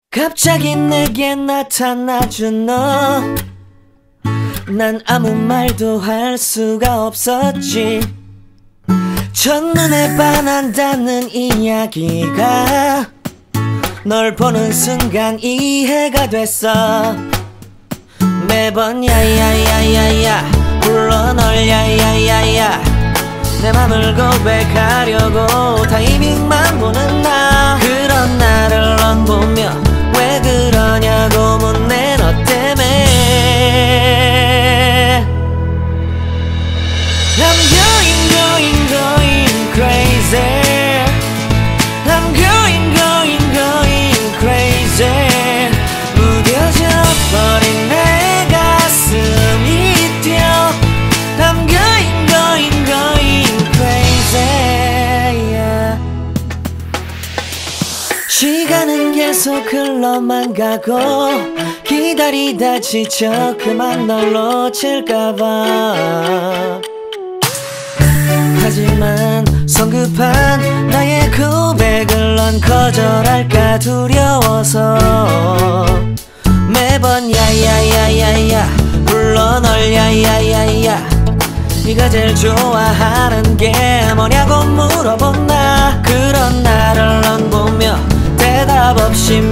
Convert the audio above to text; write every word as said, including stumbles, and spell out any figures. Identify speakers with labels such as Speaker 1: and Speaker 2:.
Speaker 1: 갑자기 내게 나타나준 너, 난 아무 말도 할 수가 없었지. 첫눈에 반한다는 이야기가 널 보는 순간 이해가 됐어. 매번 야야야야야 불러 널 야야야야, 내 맘을 고백하려고 타이밍만 보는 나. 그런 나를 넌 보며 왜 그러냐고 묻네. 너 때문에 I'm going going going crazy. I'm going going going crazy. 무뎌져 버린 내 가슴이 뛰어. I'm going going going crazy, yeah. 시간은 계속 흘러만 가고 기다리다 지쳐 그만 널 놓칠까봐. 하지만 성급한 나의 고백을 넌 거절할까 두려워서 매번 야야야야야 불러 널 야야야야. 네가 제일 좋아하는 게 뭐냐고 물어본 나. 그런 나를 넌 보며 대답 없이